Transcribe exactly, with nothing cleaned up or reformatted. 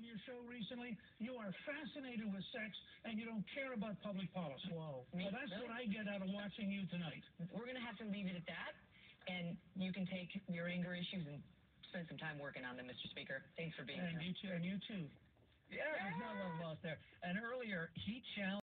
your show recently. You are fascinated with sex, and you don't care about public policy. Whoa. Well, that's really? what I get out of watching you tonight. We're going to have to leave it at that, and you can take your anger issues and spend some time working on them, Mister Speaker. Thanks for being and here. You too, and you too. Yeah, there's no love lost there. And earlier, he challenged